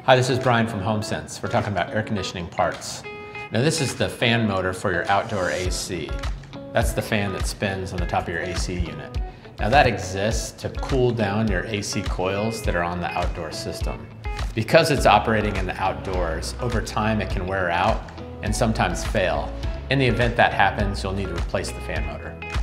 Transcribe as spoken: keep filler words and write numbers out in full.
Hi, this is Brian from Homesense. We're talking about air conditioning parts. Now this is the fan motor for your outdoor A C. That's the fan that spins on the top of your A C unit. Now that exists to cool down your A C coils that are on the outdoor system. Because it's operating in the outdoors, over time it can wear out and sometimes fail. In the event that happens, you'll need to replace the fan motor.